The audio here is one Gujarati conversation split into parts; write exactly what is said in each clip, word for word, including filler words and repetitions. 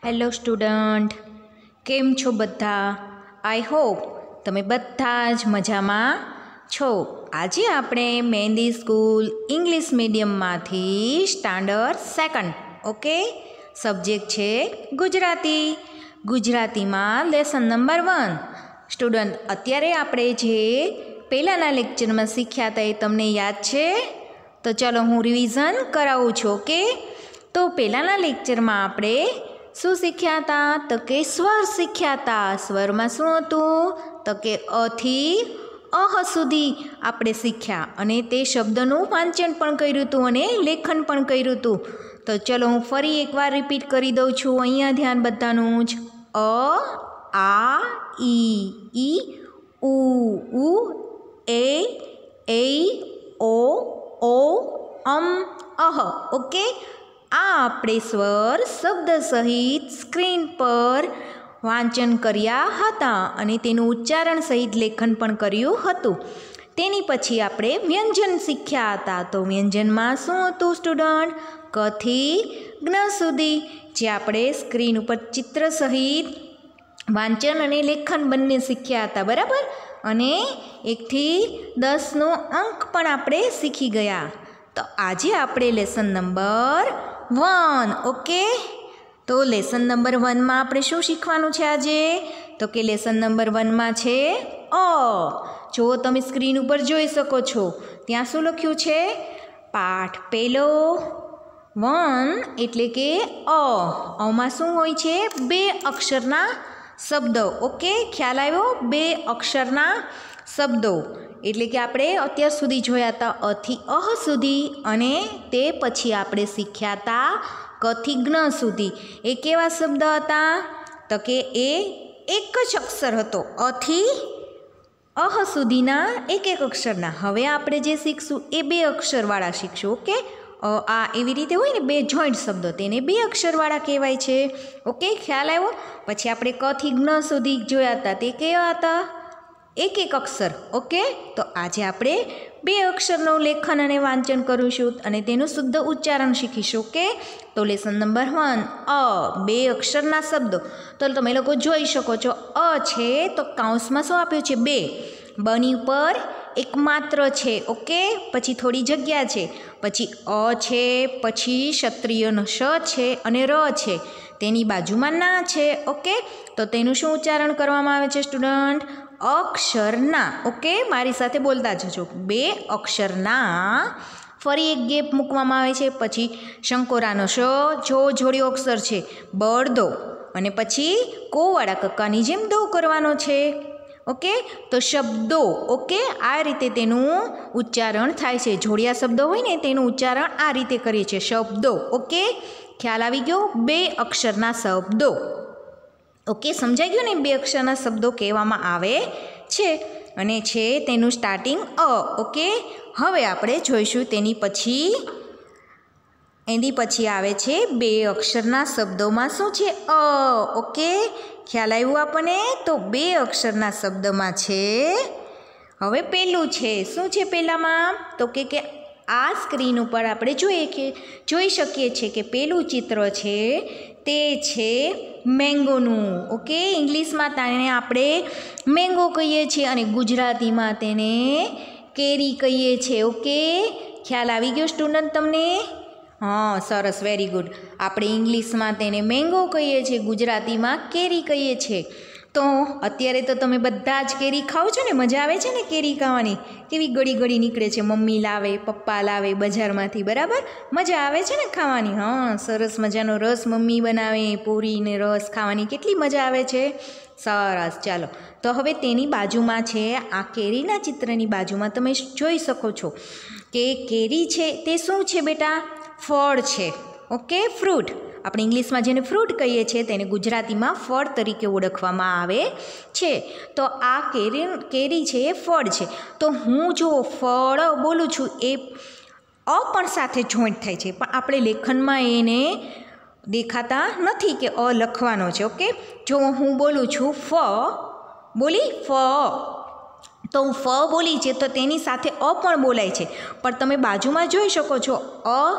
હેલો સ્ટુડન્ટ, કેમ છો બધા? આઈ હોપ તમે બધા જ મજામાં છો. આજે આપણે મહેંદી સ્કૂલ ઇંગ્લિશ મીડિયમમાંથી સ્ટાન્ડર્ડ સેકન્ડ ઓકે સબ્જેક્ટ છે ગુજરાતી. ગુજરાતીમાં લેસન નંબર વન. સ્ટુડન્ટ, અત્યારે આપણે જે પહેલાંના લેક્ચરમાં શીખ્યા હતા એ તમને યાદ છે? તો ચાલો હું રિવિઝન કરાવું છું. ઓકે, તો પહેલાંના લેક્ચરમાં આપણે શું શીખ્યા હતા? તો કે સ્વર શીખ્યા હતા. સ્વરમાં શું હતું? તો કે અથી અહ સુધી આપણે શીખ્યા અને તે શબ્દનું વાંચન પણ કર્યું હતું અને લેખન પણ કર્યું હતું. તો ચલો હું ફરી એકવાર રિપીટ કરી દઉં છું. અહીંયા ધ્યાન બધાનું જ. અ, આ, ઈ, ઈ, ઉ, ઉ, એ, એ, ઓ, ઓ, અમ, અહ. ઓકે, આ આપણે સ્વર શબ્દ સહિત સ્ક્રીન પર વાંચન કર્યા હતા અને તેનું ઉચ્ચારણ સહિત લેખન પણ કર્યું હતું. તેની પછી આપણે વ્યંજન શીખ્યા હતા. તો વ્યંજનમાં શું હતું સ્ટુડન્ટ? કથી જ્ઞ સુધી, જે આપણે સ્ક્રીન ઉપર ચિત્ર સહિત વાંચન અને લેખન બંને શીખ્યા હતા, બરાબર? અને એકથી દસનો અંક પણ આપણે શીખી ગયા. તો આજે આપણે લેસન નંબર વન. ઓકે, તો લેસન નંબર વનમાં આપણે શું શીખવાનું છે આજે? તો કે લેસન નંબર વનમાં છે અ. જો તમે સ્ક્રીન ઉપર જોઈ શકો છો, ત્યાં શું લખ્યું છે? પાઠ પહેલો વન એટલે કે અ. અમાં શું હોય છે? બે અક્ષરના શબ્દો. ઓકે, ખ્યાલ આવ્યો? બે અક્ષરના શબ્દો એટલે કે આપણે અત્યાર સુધી જોયા હતા અથી અહ સુધી અને તે પછી આપણે શીખ્યા હતા કથી જ્ઞ સુધી. એ કેવા શબ્દ હતા? તો કે એ એક જ અક્ષર હતો, અથી અહ સુધીના એક એક અક્ષરના. હવે આપણે જે શીખશું એ બે અક્ષરવાળા શીખશું. ઓકે, અ આ એવી રીતે હોય ને બે જોઈન્ટ શબ્દો, તેને બે અક્ષરવાળા કહેવાય છે. ઓકે, ખ્યાલ આવ્યો? પછી આપણે કથી જ્ઞ સુધી જોયા હતા, તે કેવા હતા? એક એક અક્ષર. ઓકે, તો આજે આપણે બે અક્ષરનું લેખન અને વાંચન કરીશું અને તેનું શુદ્ધ ઉચ્ચારણ શીખીશું. ઓકે, તો લેસન નંબર વન અ. બે અક્ષરના શબ્દો. તો તમે લોકો જોઈ શકો છો, અ છે તો કાઉન્સમાં શું આપ્યું છે? બે. બની ઉપર એક માત્ર છે. ઓકે, પછી થોડી જગ્યા છે, પછી અ છે, પછી ક્ષત્રિયનો શ છે અને ર છે, તેની બાજુમાં ના છે. ઓકે, તો તેનું શું ઉચ્ચારણ કરવામાં આવે છે સ્ટુડન્ટ? અક્ષરના. ઓકે, મારી સાથે બોલતા જજો. બે અક્ષરના. ફરી એક ગેપ મૂકવામાં આવે છે, પછી શંકોરાનો શ, જો જોડિયો અક્ષર છે, બળદો, અને પછી કોવાળા કક્કાની જેમ દો કરવાનો છે. ઓકે, તો શબ્દો. ઓકે, આ રીતે તેનું ઉચ્ચારણ થાય છે. જોડિયા શબ્દો હોય ને તેનું ઉચ્ચારણ આ રીતે કરીએ છીએ, શબ્દો. ઓકે, ખ્યાલ આવી ગયો? બે અક્ષરના શબ્દો. ઓકે, સમજાઈ ગયું ને? બે અક્ષરના શબ્દો કહેવામાં આવે છે અને છે તેનું સ્ટાર્ટિંગ અ. ઓકે, હવે આપણે જોઈશું તેની પછી. એની પછી આવે છે બે અક્ષરના શબ્દોમાં શું છે? અ. ઓકે, ખ્યાલ આવ્યું આપણને? તો બે અક્ષરના શબ્દમાં છે. હવે પહેલું છે, શું છે પહેલામાં? તો કે કે આ સ્ક્રીન ઉપર આપણે જોઈએ કે જોઈ શકીએ છીએ કે પેલું ચિત્ર છે તે છે મેંગોનું. ઓકે, ઇંગ્લિશમાં તેને આપણે મેંગો કહીએ છીએ અને ગુજરાતીમાં તેને કેરી કહીએ છીએ. ઓકે, ખ્યાલ આવી ગયો સ્ટુડન્ટ તમને? હા, સરસ, વેરી ગુડ. આપણે ઇંગ્લિશમાં તેને મેંગો કહીએ છીએ, ગુજરાતીમાં કેરી કહીએ છીએ. તો અત્યારે તો તમે બધા જ કેરી ખાઓ છો ને? મજા આવે છે ને કેરી ખાવાની? કેવી ગળી ગળી નીકળે છે, મમ્મી લાવે, પપ્પા લાવે બજારમાંથી, બરાબર? મજા આવે છે ને ખાવાની? હા, સરસ મજાનો રસ મમ્મી બનાવે, પૂરીને રસ ખાવાની કેટલી મજા આવે છે. સરસ, ચાલો. તો હવે તેની બાજુમાં છે, આ કેરીના ચિત્રની બાજુમાં તમે જોઈ શકો છો કે કેરી છે તે શું છે બેટા? ફળ છે. Okay, fruit. આપણે ઇંગ્લિશમાં જેને ફ્રૂટ કહીએ છીએ તેને ગુજરાતીમાં ફળ તરીકે ઓળખવામાં આવે છે. તો આ કેરી કેરી છે એ ફળ છે. તો હું જો ફળ બોલું છું એ અ પણ સાથે જોઈન્ટ થાય છે, પણ આપણે લેખનમાં એને દેખાતા નથી કે અ લખવાનો છે. ઓકે, જો હું બોલું છું ફ, બોલી ફ, તો હું ફ બોલી છે તો તેની સાથે અ પણ બોલાય છે, પણ તમે બાજુમાં જોઈ શકો છો અ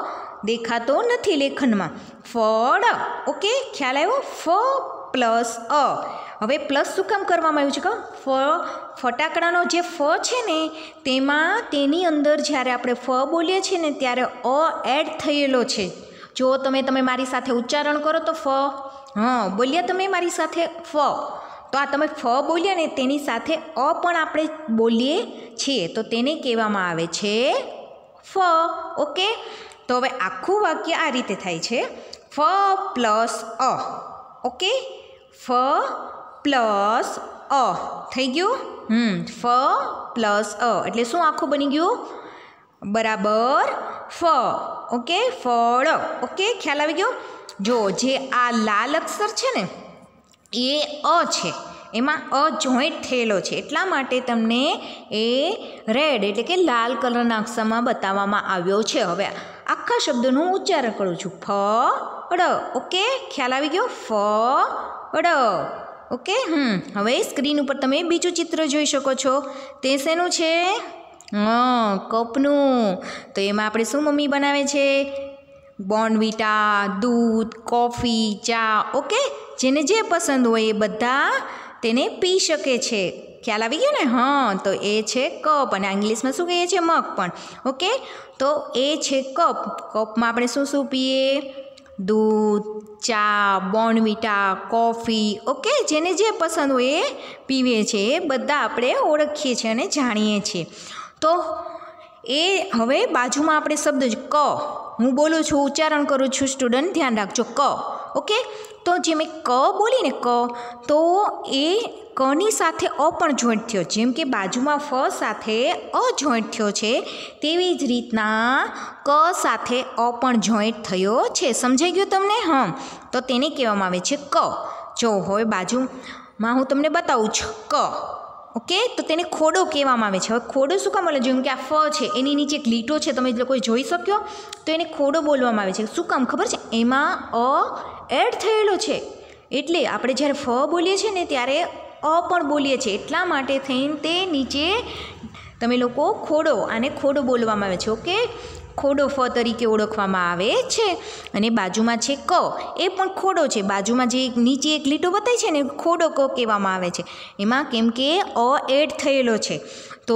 દેખાતો નથી લેખનમાં. ફળ. ઓકે, ખ્યાલ આવ્યો? ફ પ્લસ અ. હવે પ્લસ શું કામ કરવામાં આવ્યું છે કહો? ફ ફટાકડાનો જે ફ છે ને તેમાં તેની અંદર જ્યારે આપણે ફ બોલીએ છીએ ને ત્યારે અ એડ થયેલો છે. જો તમે તમે મારી સાથે ઉચ્ચારણ કરો તો ફ, હા બોલ્યા તમે મારી સાથે ફ, તો આ તમે ફ બોલ્યા ને તેની સાથે અ પણ આપણે બોલીએ છીએ તો તેને કહેવામાં આવે છે ફ. ઓકે, તો હવે આખું વાક્ય આ રીતે થાય છે, ફ પ્લસ અ. ઓકે, ફ પ્લસ અ થઈ ગયું. હમ ફ પ્લસ અ એટલે શું આખું બની ગયું? બરાબર ફ. ઓકે, ફળ. ઓકે, ખ્યાલ આવી ગયો? જો જે આ લાલ અક્ષર છે ને એ અ છે, એમાં અ જોઈન્ટ થયેલો છે એટલા માટે તમને એ રેડ એટલે કે લાલ કલરના અક્ષરમાં બતાવવામાં આવ્યો છે. હવે આખા શબ્દનું ઉચ્ચારણ કરું છું, ફળ. ઓકે, ખ્યાલ આવી ગયો? ફળ. ઓકે, હમ હવે સ્ક્રીન ઉપર તમે બીજું ચિત્ર જોઈ શકો છો. તે શેનું છે? હા, કપનું. તો એમાં આપણે શું મમ્મી બનાવે છે? બોર્નવિટા, દૂધ, કોફી, ચા. ઓકે, જેને જે પસંદ હોય એ બધા તેને પી શકે છે. ખ્યાલ આવી ગયો ને? હા, તો એ છે કપ અને ઇંગ્લિશમાં શું કહીએ છીએ? મગ પણ. ઓકે, તો એ છે કપ. કપમાં આપણે શું શું પીએ? દૂધ, ચા, બોર્નવિટા, કોફી. ઓકે, જેને જે પસંદ હોય એ પીવે છે. એ બધા આપણે ઓળખીએ છીએ અને જાણીએ છીએ. તો એ હવે બાજુમાં આપણે શબ્દ ક, હું બોલું છું, ઉચ્ચારણ કરું છું, સ્ટુડન્ટ ધ્યાન રાખજો, ક. ઓકે, તો જે મેં ક બોલી ને ક, તો એ કની સાથે અ પણ જોઈન્ટ થયો. જેમ કે બાજુમાં ફ સાથે અ જોઈન્ટ થયો છે તેવી જ રીતના ક સાથે અ પણ જોઈન્ટ થયો છે. સમજાઈ ગયું તમને? હા, તો તેને કહેવામાં આવે છે ક. જો હવે બાજુમાં હું તમને બતાવું છું ક. ઓકે, તો તેને ખોડો કહેવામાં આવે છે. હવે ખોડો શું કામ બોલે? જેમ કે આ ફ છે એની નીચે એક લીટો છે, તમે લોકોએ જોઈ શક્યો, તો એને ખોડો બોલવામાં આવે છે. શું કામ ખબર છે? એમાં અ એડ થયેલો છે એટલે આપણે જ્યારે ફ બોલીએ છીએ ને ત્યારે અ પણ બોલીએ છીએ એટલા માટે થઈને તે નીચે તમે લોકો ખોડો, આને ખોડો બોલવામાં આવે છે. ઓકે, ખોડો ફ તરીકે ઓળખવામાં આવે છે. અને બાજુમાં છે ક, એ પણ ખોડો છે. બાજુમાં જે નીચે એક લીટો બતાવી છે ને ખોડો ક કહેવામાં આવે છે. એમાં કેમ કે અ એડ થયેલો છે તો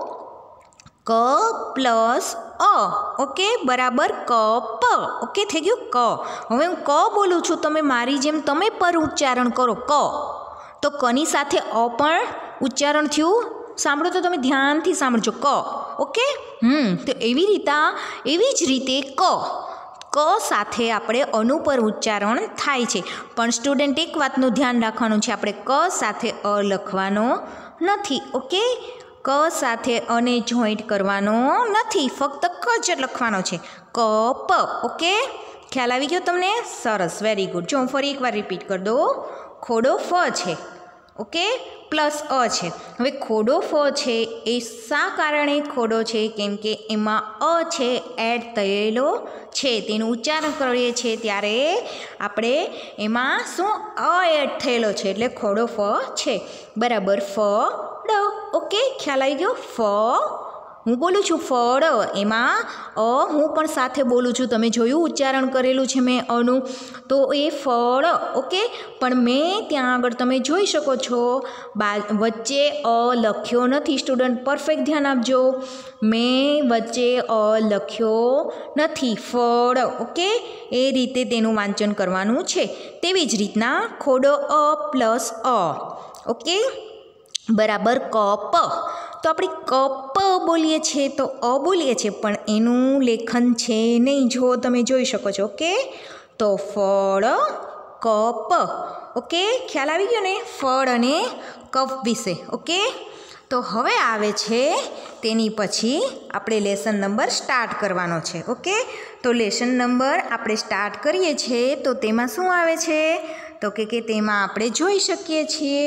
ક પ્લસ અ. ઓકે, બરાબર કપ. ઓકે, થઈ ગયું ક. હવે હું ક બોલું છું, તમે મારી જેમ તમે પર ઉચ્ચારણ કરો ક, તો કની સાથે અ પણ ઉચ્ચારણ થયું. સાંભળો તો તમે ધ્યાનથી સાંભળજો, ક. ઓકે, હમ તો એવી રીતા એવી જ રીતે ક ક સાથે આપણે અનુ પર ઉચ્ચારણ થાય છે. પણ સ્ટુડન્ટ એક વાતનું ધ્યાન રાખવાનું છે, આપણે ક સાથે અ લખવાનો નથી. ઓકે, ક સાથે અને જોઈન્ટ કરવાનો નથી, ફક્ત ક જ લખવાનો છે, કપ. ઓકે, ખ્યાલ આવી ગયો તમને? સરસ, વેરી ગુડ. જો હું ફરી એકવાર રિપીટ કરી દઉં, ખોડો ફ છે. ઓકે, પ્લસ અ છે. હવે ખોડો ફ છે એ શા કારણે ખોડો છે? કેમ કે એમાં અ છે એડ થયેલો છે. તેનું ઉચ્ચારણ કરીએ છીએ ત્યારે આપણે એમાં શું અ એડ થયેલો છે એટલે ખોડો ફ છે. બરાબર, ફળ. ઓકે, ખ્યાલ આવી ગયો? ફ હું બોલું છું ફળ, એમાં અ હું પણ સાથે બોલું છું. તમે જોયું ઉચ્ચારણ કરેલું છે મેં અનું, તો એ ફળ. ઓકે, પણ મેં ત્યાં આગળ તમે જોઈ શકો છો બા વચ્ચે અ લખ્યો નથી. સ્ટુડન્ટ પરફેક્ટ ધ્યાન આપજો, મેં વચ્ચે અ લખ્યો નથી, ફળ. ઓકે, એ રીતે તેનું વાંચન કરવાનું છે. તેવી જ રીતના ખોડો અ પ્લસ અ. ઓકે, બરાબર કપ. તો આપણે કપ બોલીએ છીએ તો અ બોલીએ છીએ પણ એનું લેખન છે નહીં, જો તમે જોઈ શકો છો. ઓકે, તો ફળ, કપ. ઓકે, ખ્યાલ આવી ગયો ને ફળ અને કપ વિશે? ઓકે, તો હવે આવે છે તેની પછી આપણે લેસન નંબર સ્ટાર્ટ કરવાનો છે. ઓકે, તો લેસન નંબર આપણે સ્ટાર્ટ કરીએ છીએ તો તેમાં શું આવે છે? તો કે કે તેમાં આપણે જોઈ શકીએ છીએ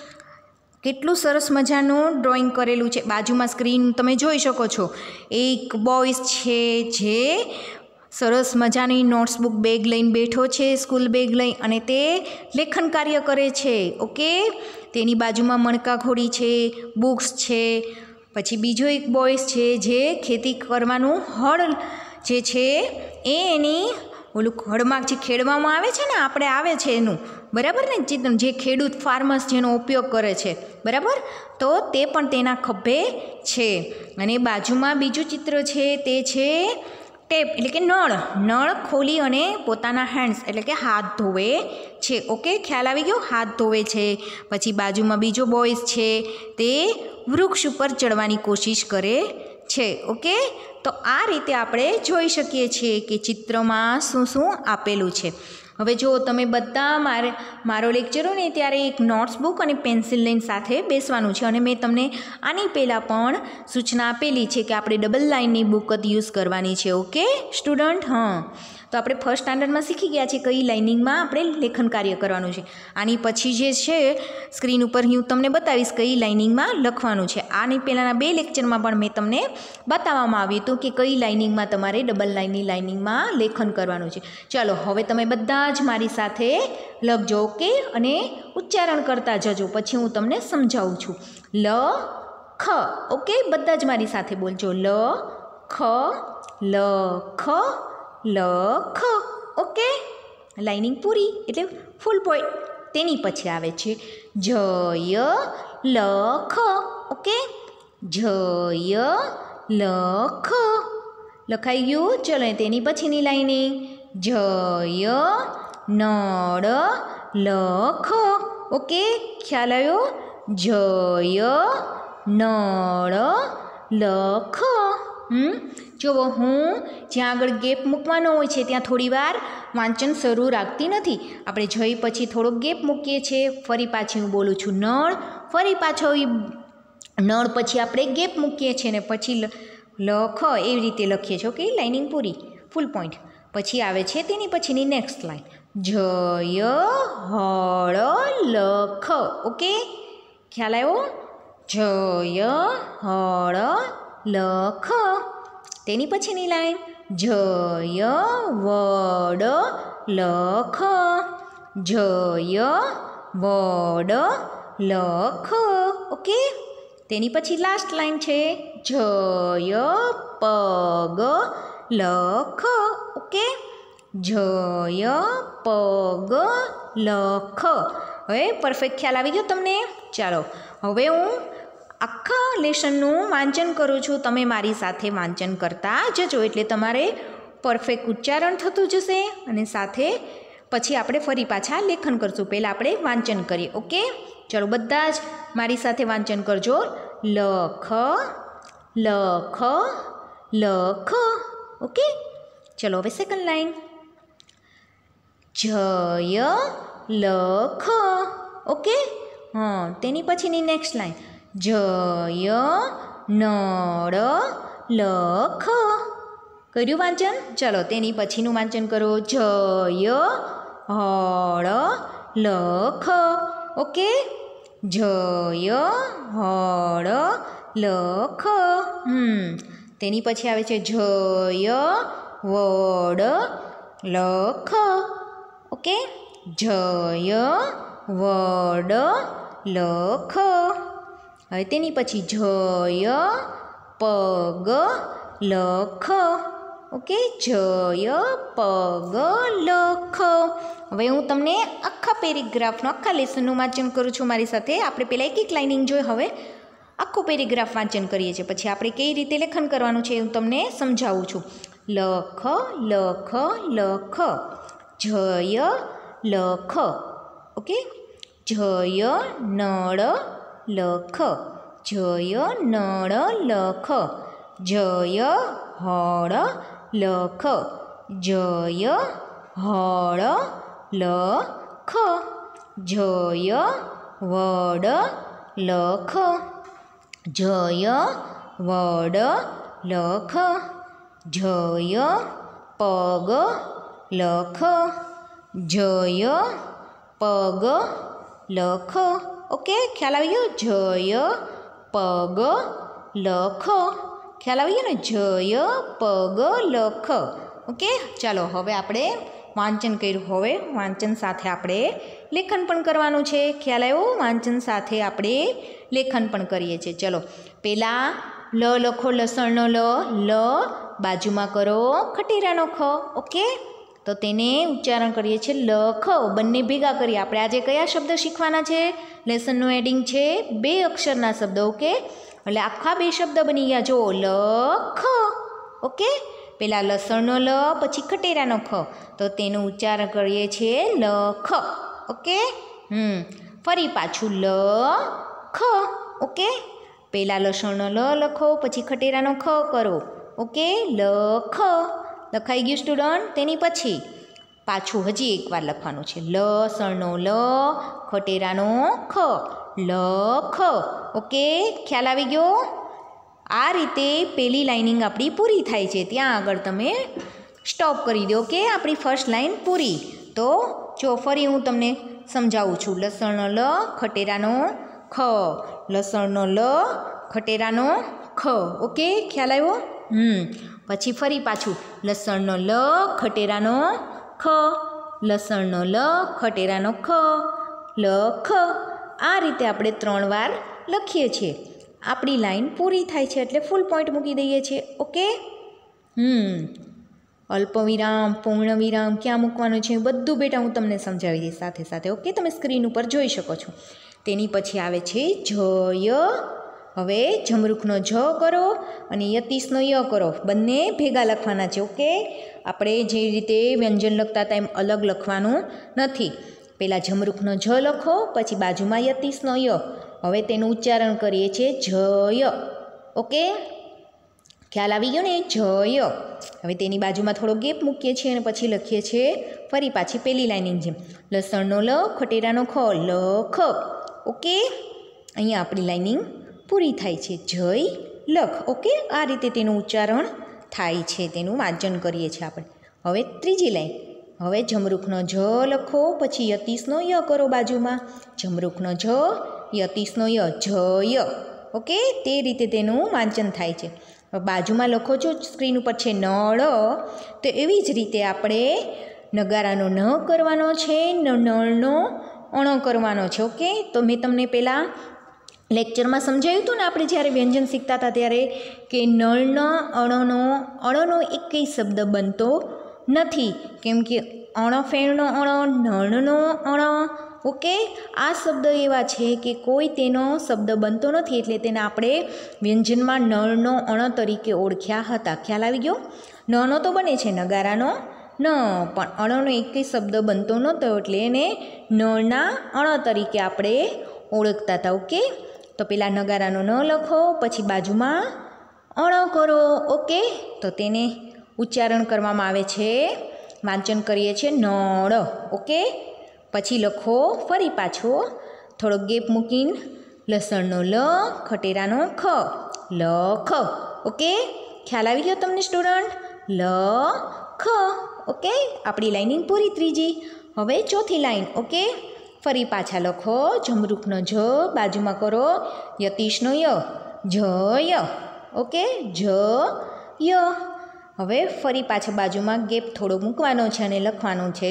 કેટલું સરસ મજાનું ડ્રોઈંગ કરેલું છે. બાજુમાં સ્ક્રીન તમે જોઈ શકો છો, એક બોયઝ છે જે સરસ મજાની નોટ્સબુક બેગ લઈને બેઠો છે, સ્કૂલ બેગ લઈ, અને તે લેખન કાર્ય કરે છે. ઓકે, તેની બાજુમાં મણકા ઘોડી છે, બુક્સ છે. પછી બીજો એક બોયઝ છે જે ખેતી કરવાનું હળ જે છે એ એની ઓલું હળમાગ જે ખેડવામાં આવે છે ને આપણે આવે છે એનું બરાબર ને ચિત્ર જે ખેડૂત ફાર્મર્સ જેનો ઉપયોગ કરે છે બરાબર તો તે પણ તેના ખભે છે. અને બાજુમાં બીજું ચિત્ર છે તે છે ટેપ એટલે કે નળ નળ ખોલી અને પોતાના હેન્ડ્સ એટલે કે હાથ ધોવે છે. ઓકે ખ્યાલ આવી ગયો હાથ ધોવે છે. પછી બાજુમાં બીજો બોયસ છે તે વૃક્ષ ઉપર ચડવાની કોશિશ કરે છે. ઓકે તો આ રીતે આપણે જોઈ શકીએ છીએ કે ચિત્રમાં શું શું આપેલું છે. હવે જો તમે બધા મારે મારો લેક્ચર હોય ને ત્યારે એક નોટ્સ બુક અને પેન્સિલ લઈને સાથે બેસવાનું છે. અને મેં તમને આની પહેલાં પણ સૂચના આપેલી છે કે આપણે ડબલ લાઇનની બુક જ યુઝ કરવાની છે. ઓકે સ્ટુડન્ટ હા તો આપણે ફર્સ્ટ સ્ટાન્ડર્ડમાં શીખી ગયા છીએ કઈ લાઇનિંગમાં આપણે લેખન કાર્ય કરવાનું છે. આની પછી જે છે સ્ક્રીન ઉપર હું તમને બતાવીશ કઈ લાઇનિંગમાં લખવાનું છે. આની પહેલાંના બે લેક્ચરમાં પણ મેં તમને બતાવવામાં આવ્યું હતું કે કઈ લાઇનિંગમાં તમારે ડબલ લાઇનની લાઇનિંગમાં લેખન કરવાનું છે. ચાલો હવે તમે બધા જ મારી સાથે લખજો. ઓકે અને ઉચ્ચારણ કરતા જજો પછી હું તમને સમજાવું છું. લ ખ ઓકે બધા જ મારી સાથે બોલજો. લ ખ લ ખ લખ ઓકે લાઇનિંગ પૂરી એટલે ફૂલ પોઈન્ટ. તેની પછી આવે છે જય લખ ઓકે જય લખ લખાઈ ગયું. ચલો તેની પછીની લાઇનિંગ જય નળ લખ ઓકે ખ્યાલ આવ્યો. જય નળ લખ હમ જુઓ હું જ્યાં આગળ ગેપ મૂકવાનો હોય છે ત્યાં થોડી વાર વાંચન શરૂ રાખતી નથી. આપણે જઈ પછી થોડો ગેપ મૂકીએ છીએ. ફરી પાછી હું બોલું છું નળ ફરી પાછો નળ પછી આપણે ગેપ મૂકીએ છીએ ને પછી લખ એવી રીતે લખીએ છીએ. ઓકે લાઇનિંગ પૂરી ફૂલ પોઈન્ટ. પછી આવે છે તેની પછીની નેક્સ્ટ લાઇન જય હળ લખ ઓકે ખ્યાલ આવ્યો. જય હળ લખ. તેની પછીની લાઈન જય વડ લખ જય વડ લખ ઓકે. તેની પછી લાસ્ટ લાઈન છે જય પગ લખ ઓકે જય પગ લખ. હવે પરફેક્ટ ખ્યાલ આવી ગયો તમને. ચાલો હવે હું આખા લેસનનું વાંચન કરું છું. તમે મારી સાથે વાંચન કરતા જજો એટલે તમારે પરફેક્ટ ઉચ્ચારણ થતું જશે. અને સાથે પછી આપણે ફરી પાછા લેખન કરશું. પહેલાં આપણે વાંચન કરીએ. ઓકે ચલો બધા જ મારી સાથે વાંચન કરજો. લખ લખ લખ ઓકે. ચલો હવે સેકન્ડ લાઈન જય લખ ઓકે. હા તેની પછીની નેક્સ્ટ લાઈન જય નળ લખ. કર્યું વાંચન? ચલો તેની પછીનું વાંચન કરો. જય હળ લખ ઓકે જય હળ લખ. હમ તેની પછી આવે છે જય વડ લખ ઓકે જય વડ લખ. હવે તેની પછી જય પગ લખ ઓકે જય પગ લખ. હવે હું તમને આખા પેરેગ્રાફનું આખા લેસનનું વાંચન કરું છું મારી સાથે. આપણે પહેલાં એક એક લાઇનિંગ જોઈ હવે આખું પેરેગ્રાફ વાંચન કરીએ છીએ. પછી આપણે કઈ રીતે લેખન કરવાનું છે હું તમને સમજાવું છું. લખ લખ લખ જય લખ ઓકે જય નળ લખ જય નળ લખ જય હળ લખ જય હળ લખ જય વડ લખ જય વડ લખ જય પગ લખ જય પગ લખ ઓકે ખ્યાલ આવી ગયો. જય પગ લખ ખ્યાલ આવી ગયો ને. જય પગ લખ ઓકે. ચાલો હવે આપણે વાંચન કર્યું. હવે વાંચન સાથે આપણે લેખન પણ કરવાનું છે. ખ્યાલ આવ્યો? વાંચન સાથે આપણે લેખન પણ કરીએ છીએ. ચલો પહેલાં ल लखो लसणनो ल ल बाजुमां करो खटेरानो ख ओके तो तेने उच्चारण करीए छे लख बंने भेगा करीए। आपणे आजे कया शब्द शीखवाना छे लेसननुं एडिंग छे बे अक्षरना शब्द ओके એટલે આખા બે શબ્દ બની ગયા જો લખ ઓકે પેલા લસણનો લ પછી ખટેરાનો ખ તો તેનું ઉચ્ચારણ કરીએ છીએ લખ ઓકે હમ ફરી પાછું લખ ઓકે પેલા લસણનો લ લખો પછી ખટેરાનો ખ કરો ઓકે લખ લખાઈ ગયું સ્ટુડન્ટ તેની પછી પાછું હજી એકવાર લખવાનું છે લસણનો લ ખટેરાનો ખ લખ ઓકે ખ્યાલ આવી ગયો। આ રીતે પહેલી લાઇનિંગ આપણી પૂરી થાય છે ત્યાં આગળ તમે સ્ટોપ કરી દો કે આપણી ફર્સ્ટ લાઇન પૂરી। તો જો ફરી હું તમને સમજાવું છું લસણનો લ ખટેરાનો ખ લસણનો લ ખટેરાનો ખ ઓકે ખ્યાલ આવ્યો હમ પછી ફરી પાછું લસણનો લ ખટેરાનો ખ લસણનો લ ખટેરાનો ખ લખ આ રીતે આપણે ત્રણ વાર લખીએ છીએ। આપણી લાઈન પૂરી થાય છે એટલે ફૂલ પોઈન્ટ મૂકી દઈએ છીએ ઓકે હમ અલ્પવિરામ પૂર્ણ વિરામ ક્યાં મૂકવાનું છે બધું બેટા હું તમને સમજાવી દઈશ સાથે સાથે ઓકે તમે સ્ક્રીન ઉપર જોઈ શકો છો। તેની પછી આવે છે જય હવે જમરૂખનો જ કરો અને યતીશનો ય કરો બંને ભેગા લખવાના છે ઓકે આપણે જે રીતે વ્યંજન લખતા હતા એમ અલગ લખવાનું નથી। પહેલાં જમરૂખનો જ લખો પછી બાજુમાં યતીશનો ય હવે તેનું ઉચ્ચારણ કરીએ છીએ જય ઓકે ખ્યાલ આવી ગયો ને જય હવે તેની બાજુમાં થોડો ગેપ મૂકીએ છીએ અને પછી લખીએ છીએ ફરી પાછી પહેલી લાઇનિંગ જેમ લસણનો લ ખટેરાનો ખ લખ ઓકે અહીંયા આપણી લાઇનિંગ પૂરી થાય છે જય લખ ઓકે આ રીતે તેનું ઉચ્ચારણ થાય છે તેનું વાંચન કરીએ છીએ આપણે। હવે ત્રીજી લાઈન હવે જમરૂખનો જ લખો પછી યતીશનો ય કરો બાજુમાં જમરૂખનો જ યતીશનો ય જય ઓકે તે રીતે તેનું વાંચન થાય છે। બાજુમાં લખો છો સ્ક્રીન ઉપર છે નળ તો એવી જ રીતે આપણે નગારાનો ન કરવાનો છે નળનો અણો કરવાનો છે ઓકે તો મેં તમને પહેલાં લેક્ચરમાં સમજાવ્યું હતું ને આપણે જ્યારે વ્યંજન શીખતા હતા ત્યારે કે નળનો અણનો અણનો એક કંઈ શબ્દ બનતો નથી કેમ કે અણ ફેણનો અણ નળનો અણ ઓકે આ શબ્દ એવા છે કે કોઈ તેનો શબ્દ બનતો નથી એટલે તેને આપણે વ્યંજનમાં નળનો અણ તરીકે ઓળખ્યા હતા। ખ્યાલ આવી ગયો નનો તો બને છે નગારાનો ન પણ અણનો એક કંઈ શબ્દ બનતો નહોતો એટલે એને નળના અણ તરીકે આપણે ઓળખતા હતા ઓકે તો પેલા નગારાનો ન લખો પછી બાજુમાં અણ કરો ઓકે તો તેને ઉચ્ચારણ કરવામાં આવે છે વાંચન કરીએ છીએ નળ ઓકે પછી લખો ફરી પાછો થોડો ગેપ મૂકીને લસણનો લ ખટેરાનો ખ લખ ઓકે ખ્યાલ આવી ગયો તમને સ્ટુડન્ટ લખ ઓકે આપણી લાઇનિંગ પૂરી ત્રીજી। હવે ચોથી લાઈન ઓકે ફરી પાછા લખો જમરૂખનો જ બાજુમાં કરો યતીશનો ય જય ઓકે જય હવે ફરી પાછા બાજુમાં ગેપ થોડો મૂકવાનો છે અને લખવાનું છે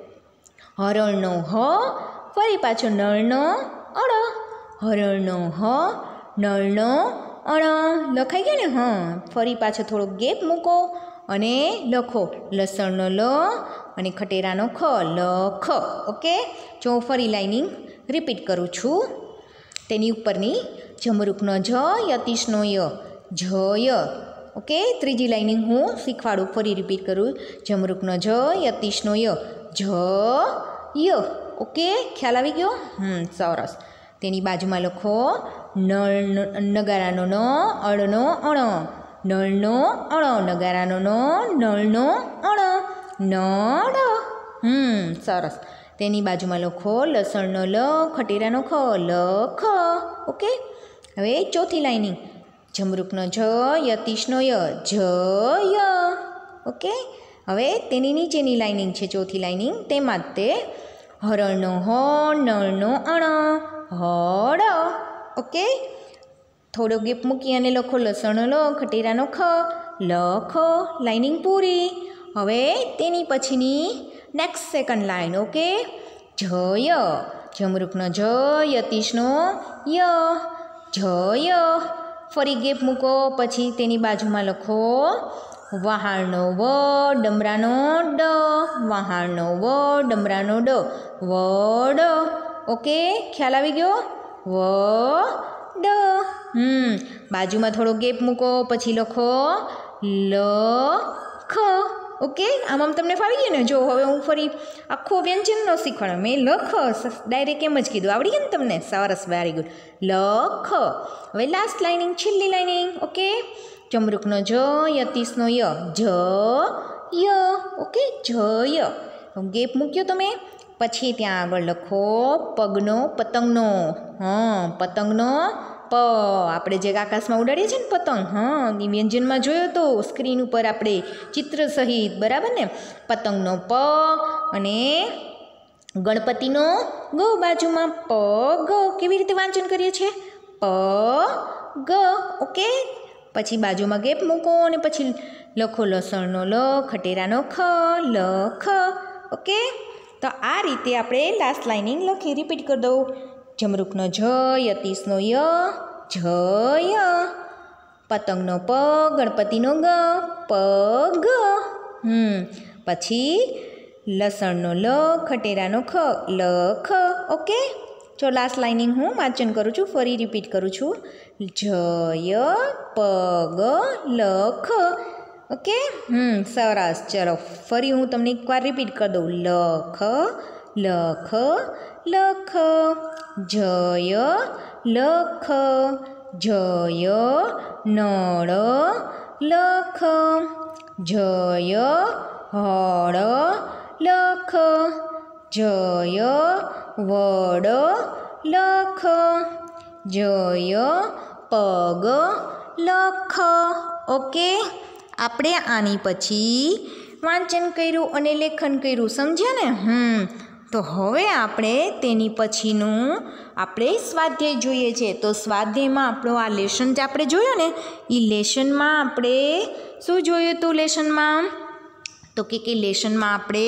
હરણનો હ ફરી પાછો નળનો અણ હરણનો હ નળનો અણ લખાઈ ગયો ને હા ફરી પાછો થોડો ગેપ મૂકો અને લખો લસણનો લ અને ખટેરાનો ખ લખ ઓકે જો હું ફરી લાઇનિંગ રિપીટ કરું છું તેની ઉપરની જમરૂખનો જ યતીશનો ય જય ઓકે ત્રીજી લાઇનિંગ હું શીખવાડું ફરી રિપીટ કરું જમરૂખનો જ યતીશનો ય જય ઓકે ખ્યાલ આવી ગયો હમ સરસ તેની બાજુમાં લખો નળ નગારાનો ન અળનો અણ નળનો અણ નગારાનો ન નળનો અણ નળ હમ સરસ તેની બાજુમાં લખો લસણનો લ ખટેરાનો ખ લખ ઓકે હવે ચોથી લાઇનિંગ જમરૂખનો જ યતીશનો ય જય ઓકે હવે તેની નીચેની લાઇનિંગ છે ચોથી લાઇનિંગ તેમાં તે હરણનો હ નળનો અણ હળ ઓકે થોડો ગેપ મૂકી અને લખો લસણનો લ ખટેરાનો ખ લખ લાઇનિંગ પૂરી। હવે તેની પછીની નેક્સ્ટ સેકન્ડ લાઇન ઓકે જય જમરૂખનો જ યતીશનો ય જય ફરી ગેપ મૂકો, પછી તેની બાજુમાં લખો વહાણનો વ, ડમરાનો ડ, વહાણનો વ, ડમરાનો ડ, વડ. ઓકે, ખ્યાલ આવી ગયો? વડ. હમ બાજુમાં થોડો ગેપ મૂકો, પછી લખો લખ. ઓકે, આમ આમ તમને ફાવી ગયું ને? જો હવે હું ફરી આખો વ્યંજન ન શીખવાડું, મેં લખ ડાયરેક્ટ એમ જ કીધું. આવડી ગયું ને તમને? સરસ, વેરી ગુડ. લખ. હવે લાસ્ટ લાઇનિંગ, છેલ્લી લાઇનિંગ. ઓકે, ચમરૂકનો જ, યતીશનો ય, જ ય. ઓકે, જય. ગેપ મૂક્યો તમે, પછી ત્યાં આગળ લખો પગનો પતંગનો. હા, પતંગનો પ. આપણે જે આકાશમાં ઉડાડીએ છીએ ને પતંગ, હા, એ વ્યંજનમાં જોયો તો સ્ક્રીન ઉપર આપણે ચિત્ર સહિત, બરાબર ને? પતંગનો પ અને ગણપતિનો ગ બાજુમાં પ ગ. કેવી રીતે વાંચન કરીએ છીએ? પ ગ. ઓકે, પછી બાજુમાં ગેપ મૂકો અને પછી લખો લસણનો લ, ખટેરાનો ખ, લખ. ઓકે, તો આ રીતે આપણે લાસ્ટ લાઇનિંગ લખી રિપીટ કરી દઉં. જમરૂકનો જ, યતીશનો ય, જય. પતંગનો પ, ગણપતિનો ગ, પગ. હમ પછી લસણનો લ, ખટેરાનો ખ, લખ. ઓકે, જો લાસ્ટ લાઇનિંગ હું વાંચન કરું છું, ફરી રિપીટ કરું છું. જય, પગ, લખ. ઓકે, હમ સરસ. ચલો ફરી હું તમને એકવાર રિપીટ કરી દઉં. લખ, લખ, લખ. જય, લખ, જય. નળ, લખ. જય, હળ, લખ. જય, વડ, લખ. જય, પગ, લખ. ઓકે, આપણે આની પછી વાંચન કર્યું અને લેખન કર્યું, સમજ્યા ને? હમ તો હવે આપણે તેની પછીનું આપણે સ્વાધ્યાય જોઈએ છે. તો સ્વાધ્યાયમાં આપણો આ લેશન જે આપણે જોયો ને, એ લેશનમાં આપણે શું જોયું હતું? લેશનમાં તો કે કે લેશનમાં આપણે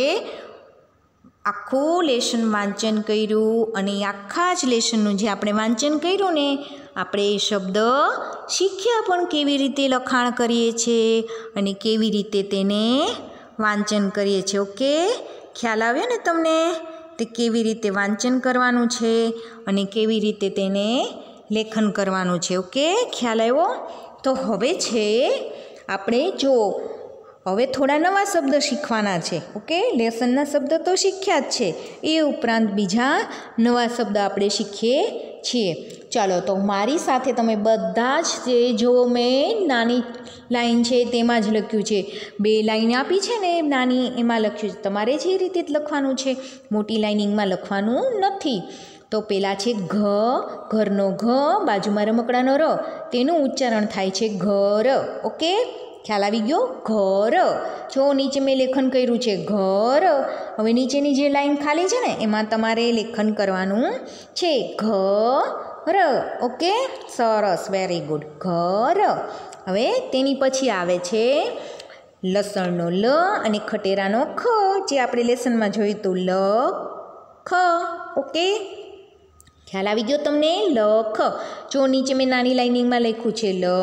આખું લેશન વાંચન કર્યું અને આખા જ લેશનનું જે આપણે વાંચન કર્યું ને, આપણે એ શબ્દ શીખ્યા પણ કેવી રીતે લખાણ કરીએ છીએ અને કેવી રીતે તેને વાંચન કરીએ છીએ. ઓકે, ખ્યાલ આવ્યો ને તમને? તે કેવી રીતે વાંચન કરવાનું છે અને કેવી રીતે તેને લેખન કરવાનું છે. ઓકે, ખ્યાલ આવ્યો? તો હવે છે આપણે જો હવે થોડા નવા શબ્દ શીખવાના છે. ઓકે, લેસનના શબ્દ તો શીખ્યા જ છે, એ ઉપરાંત બીજા નવા શબ્દ આપણે શીખીએ છીએ. ચાલો, તો મારી સાથે તમે બધા જ જે જો મેં નાની લાઈન છે તેમાં જ લખ્યું છે, બે લાઈન આપી છે ને નાની, એમાં લખ્યું છે. તમારે જે રીતે જ લખવાનું છે, મોટી લાઇનિંગમાં લખવાનું નથી. તો પહેલાં છે ઘ, ઘરનો ઘ, બાજુમાં રમકડાનો ર, તેનું ઉચ્ચારણ થાય છે ઘર. ઓકે, ખ્યાલ આવી ગયો? ઘર. જો નીચે મેં લેખન કર્યું છે ઘર. હવે નીચેની જે લાઈન ખાલી છે ને એમાં તમારે લેખન કરવાનું છે ઘર. ઓકે, સરસ, વેરી ગુડ. ઘર. હવે તેની પછી આવે છે લસણનો લ અને ખટેરાનો ખ, જે આપણે લેસનમાં જોયું હતું, લ ખ. ઓકે, ખ્યાલ આવી ગયો તમને? લખ. જો નીચે મેં નાની લાઇનિંગમાં લખ્યું છે લ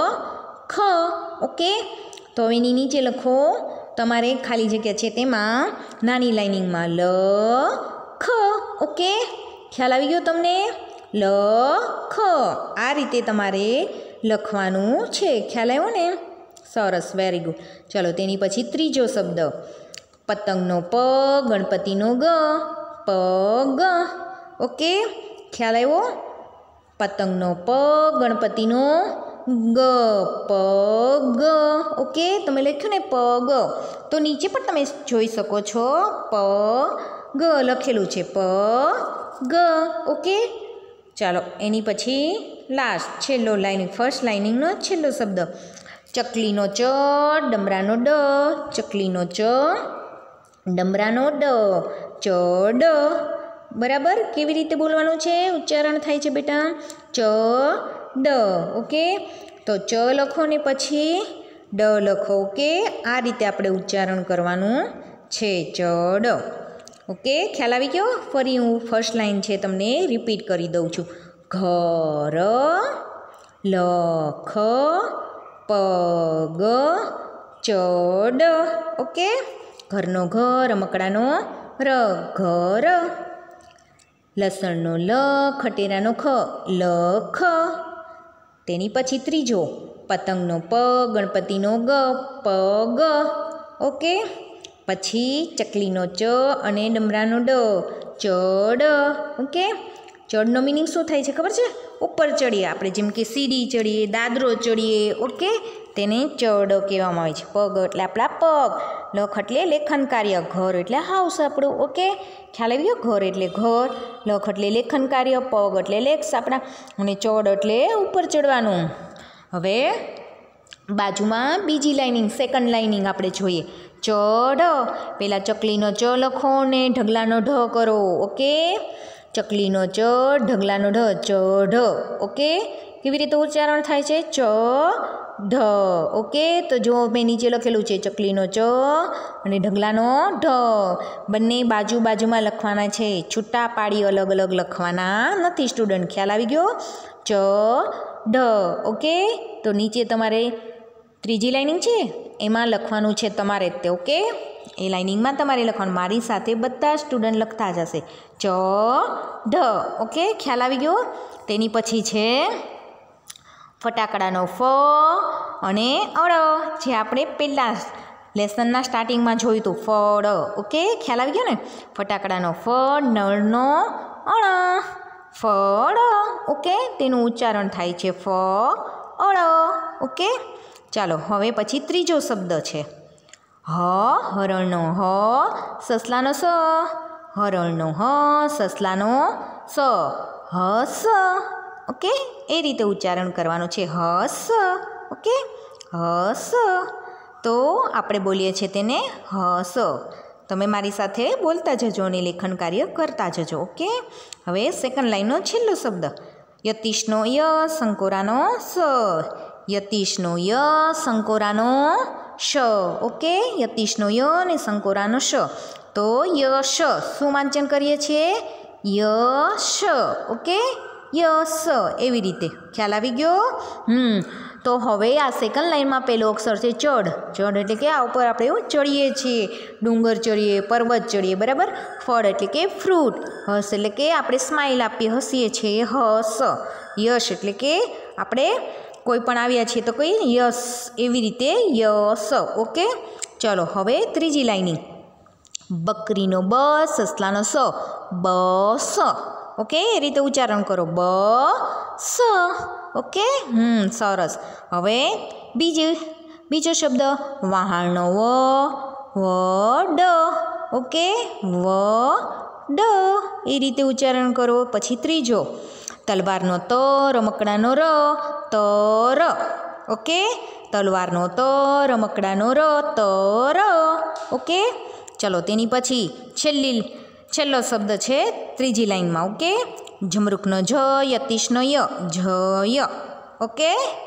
ખ. ઓકે, તો હવે એની નીચે લખો, તમારે ખાલી જગ્યા છે તેમાં નાની લાઇનિંગમાં લ ખ. ઓકે, ખ્યાલ આવી ગયો તમને? લ ખ. આ રીતે તમારે લખવાનું છે. ખ્યાલ આવ્યો ને? સરસ, વેરી ગુડ. ચલો તેની પછી ત્રીજો શબ્દ, પતંગનો પ, ગણપતિનો ગ, પગ. ઓકે, ખ્યાલ આવ્યો? પતંગનો પ, ગણપતિનો ગ, પગ. ઓકે, તમે લખ્યું ને પગ, તો નીચે પણ તમે જોઈ શકો છો પ ગ લખેલું છે, પ ગ. ઓકે, ચાલો એની પછી લાસ્ટ છેલ્લો લાઇનિંગ, ફર્સ્ટ લાઇનિંગનો છેલ્લો શબ્દ, ચકલીનો ચ, ડમરાનો ડ, ચકલીનો ચ, ડમરાનો ડ, ચડ. બરાબર, કેવી રીતે બોલવાનું છે? ઉચ્ચારણ થાય છે બેટા ચ ડ. ઓકે, તો ચ લખો ને પછી ડ લખો. ઓકે, આ રીતે આપણે ઉચ્ચારણ કરવાનું છે, ચડ. ઓકે, ખ્યાલ આવી ગયો? ફરી હું ફર્સ્ટ લાઈન છે તમને રિપીટ કરી દઉં છું. ઘર, લખ પગ ચડ. ઓકે, ઘરનો ઘર રમકડાનો ર ઘર. લસણનો લ ખટેરાનો ખ લખ. તેની પછી ત્રીજો પતંગનો પ ગણપતિનો ગ પગ. ઓકે, પછી ચકલીનો ચ અને ડમરાનો ડ ચડ. ઓકે, ચડનો મિનિંગ શું થાય છે ખબર છે? ઉપર ચડીએ આપણે, જેમ કે સીડી ચડીએ, દાદરો ચડીએ. ઓકે, તેને ચડ કહેવામાં આવે છે. પગ એટલે આપણા પગ, લખ એટલે લેખન કાર્ય, ઘર એટલે હાઉસ આપણું. ઓકે, ખ્યાલ આવી ગયો? ઘર એટલે ઘર, લખ એટલે લેખન કાર્ય, પગ એટલે લેખ્સ આપણા, અને ચડ એટલે ઉપર ચડવાનું. હવે બાજુમાં બીજી લાઇનિંગ, સેકન્ડ લાઇનિંગ આપણે જોઈએ. ચડ, પહેલાં ચકલીનો ચ લખો ને ઢગલાનો ઢ કરો. ઓકે, ચકલીનો ચ ઢગલાનો ઢ ચઢ. ઓકે, કેવી રીતે ઉચ્ચારણ થાય છે? ચ ઢ. ઓકે, તો જો મેં નીચે લખેલું છે ચકલીનો ચ અને ઢગલાનો ઢ. બંને બાજુ બાજુમાં લખવાના છે, છૂટા પાડી અલગ અલગ લખવાના નથી સ્ટુડન્ટ. ખ્યાલ આવી ગયો? ચ ઢ. ઓકે, તો નીચે તમારે ત્રીજી લાઇનિંગ છે એમાં લખવાનું છે તમારે જ તે. ઓકે, એ લાઇનિંગમાં તમારે લખવાનું. મારી સાથે બધા સ્ટુડન્ટ લખતા જ હશે. ચ ઢ. ઓકે, ખ્યાલ આવી ગયો? તેની પછી છે ફટાકડાનો ફ અને અળ, જે આપણે પહેલાં લેસનના સ્ટાર્ટિંગમાં જોયું હતું, ફળ. ઓકે, ખ્યાલ આવી ગયો ને? ફટાકડાનો ફ, નળનો અળ, ફળ. ઓકે, તેનું ઉચ્ચારણ થાય છે ફ અળ. ઓકે, ચાલો હવે પછી ત્રીજો શબ્દ છે હ, હરણનો હ, સસલાનો સ, હરણનો હ, સસલાનો સ, હસ. ઓકે, એ રીતે ઉચ્ચારણ કરવાનું છે, હસ. ઓકે, હસ. તો આપણે બોલીએ છીએ તેને હસ. તમે મારી સાથે બોલતા જજો અને લેખન કાર્ય કરતા જજો. ઓકે, હવે સેકન્ડ લાઇનનો છેલ્લો શબ્દ યતીશનો ય, સંકોરાનો સ, યતીશનો ય, સંકોરાનો શ. ઓકે, યતીશનો ય અને સંકોરાનો શ. તો યશ, શું વાંચન કરીએ છીએ? યશ. ઓકે, યસ, એવી રીતે. ખ્યાલ આવી ગયો? હમ તો હવે આ સેકન્ડ લાઇનમાં પહેલો અક્ષર છે ચડ. ચડ એટલે કે આ ઉપર આપણે એવું ચડીએ છીએ, ડુંગર ચડીએ, પર્વત ચડીએ, બરાબર. ફળ એટલે કે ફ્રૂટ. હસ એટલે કે આપણે સ્માઇલ આપીએ, હસીએ છીએ, હસ. યશ એટલે કે આપણે કોઈ પણ આવ્યા છીએ તો કોઈ યસ, એવી રીતે યસ. ઓકે, ચલો હવે ત્રીજી લાઇનિંગ. બકરીનો બ, સસલાનો સ, બસ. ઓકે, એ રીતે ઉચ્ચારણ કરો, બ સ. ઓકે, હમ સરસ. હવે બીજો બીજો શબ્દ વહાણનો વ, વડ. ઓકે, વ ડ, એ રીતે ઉચ્ચારણ કરો. પછી ત્રીજો તલવારનો ત, રમકડાનો ર, તર. ઓકે, તલવારનો ત, રમકડાનો ર, તર. ઓકે, ચલો તેની પછી છેલ્લી છેલ્લો શબ્દ છે ત્રીજી લાઇનમાં. ઓકે, ઝમરૂકનો જ, યતીશનો ય, જય. ઓકે,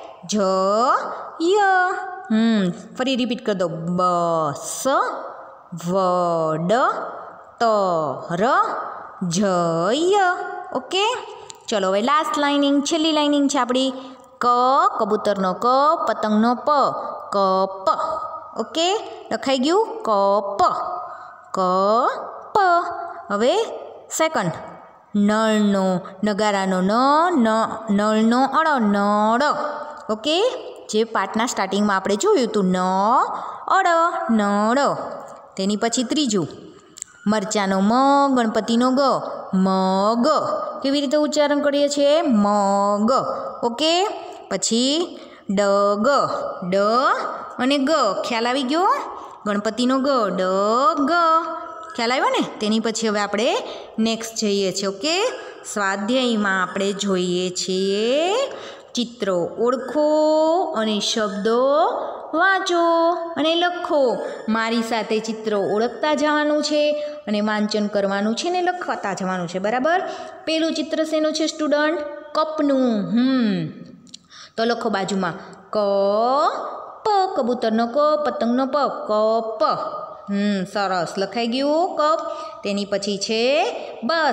જય. હમ ફરી રિપીટ કરી દો. બસ, વડ, તર, જય. ઓકે, ચલો હવે લાસ્ટ લાઇનિંગ, છેલ્લી લાઇનિંગ છે આપણી. ક, કબૂતરનો ક, પતંગનો પ, કપ. ઓકે, લખાઈ ગયું? કપ, કપ. હવે સેકન્ડ નળનો, નગારાનો ન, નળનો અળ, નળ. ઓકે, જે પાઠના સ્ટાર્ટિંગમાં આપણે જોયું હતું, ન અળ, નળ. તેની પછી ત્રીજું મરચાનો મ, ગણપતિનો ગ, મગ. કેવી રીતે ઉચ્ચારણ કરીએ છીએ? મગ. ઓકે, પછી ડગ, ડ અને ગ. ખ્યાલ આવી ગયો? ગણપતિનો ગ, ડ ગ. ખ્યાલ આવ્યો ને? તેની પછી હવે આપણે નેક્સ્ટ જઈએ છીએ. ઓકે, સ્વાધ્યાયમાં આપણે જોઈએ છીએ ચિત્રો ઓળખો અને શબ્દો વાંચો અને લખો. મારી સાથે ચિત્રો ઓળખતા જવાનું છે અને વાંચન કરવાનું છે ને લખતા જવાનું છે, બરાબર. પેલું ચિત્ર શેનું છે સ્ટુડન્ટ? કપનું. હમ તો લખો બાજુમાં ક, પ, કબૂતરનો ક, પતંગનો પ, કપ. હમ સરસ, લખાઈ ગયું કપ. તેની પછી છે બસ.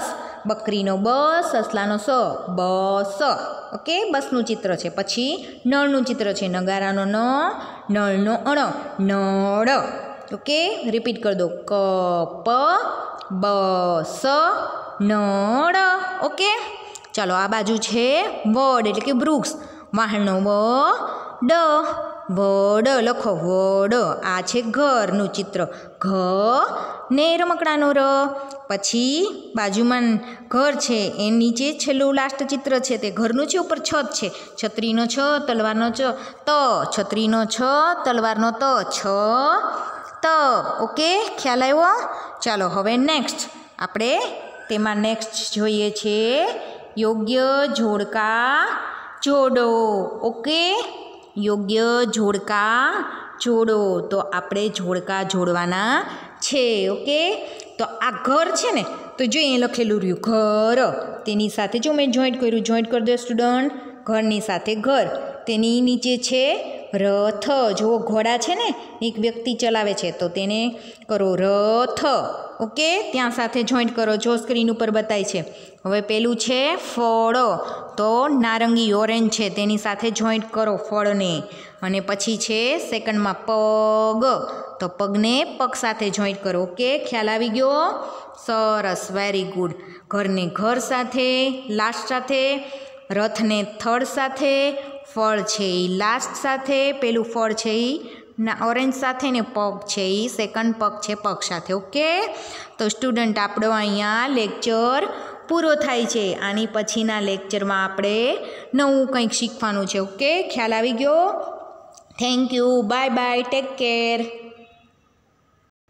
બકરીનો બ, સસલાનો સ, બસ. ઓકે, બસનું ચિત્ર છે. પછી નળનું ચિત્ર છે. નગારાનો ન, નળનો અણ, નળ. ઓકે, રિપીટ કરી દો. ક પ બસ નળ. ઓકે, ચાલો આ બાજુ છે વડ એટલે કે વૃક્ષ. વાહણનો વ ડ, વડ લખો વડ. આ છે ઘરનું ચિત્ર. ઘ ને રમકડાનો ર. પછી બાજુમાં ઘર છે એ નીચે છેલ્લું લાસ્ટ ચિત્ર છે તે ઘરનું છે. ઉપર છત છે. છત્રીનો છ, તલવારનો ચ, ત. છત્રીનો છ, તલવારનો ત, છ ત. ઓકે, ખ્યાલ આવ્યો? ચાલો હવે નેક્સ્ટ આપણે તેમાં નેક્સ્ટ જોઈએ છે યોગ્ય જોડકા જોડો. ઓકે, યોગ્ય જોડકા જોડો. તો આપણે જોડકા જોડવાના છે. ઓકે, તો આ ઘર છે ને, તો જો અહીં લખેલું રહ્યું ઘર, તેની સાથે જો મેં જોઈન્ટ કર્યું, જોઈન્ટ કરી દો સ્ટુડન્ટ. ઘરની સાથે ઘર, તેની નીચે છે રથ. જુઓ ઘોડા છે ને, એક વ્યક્તિ ચલાવે છે તો તેને કરો રથ. ઓકે, ત્યાં સાથે જોઈન્ટ કરો. જો સ્ક્રીન ઉપર બતાય છે. હવે પેલું છે ફળ, તો નારંગી ઓરેન્જ છે તેની સાથે જોઈન્ટ કરો ફળને. અને પછી છે સેકન્ડમાં પગ, તો પગને પગ સાથે જોઈન્ટ કરો. ઓકે, ખ્યાલ આવી ગયો? સરસ, વેરી ગુડ. ઘરને ઘર સાથે લાસ્ટ સાથે, રથને થર્ડ સાથે, ફળ છે એ લાસ્ટ સાથે, પેલું ફળ છે એ ના ઓરેન્જ સાથે, ને પગ છે એ સેકન્ડ પગ છે પગ સાથે. ઓકે, તો સ્ટુડન્ટ આપણો અહીંયા લેક્ચર પૂરો થાય છે. આની પછીના લેક્ચરમાં આપણે નવું કંઈક શીખવાનું છે. ઓકે, ખ્યાલ આવી ગયો? Thank you, bye bye, take care.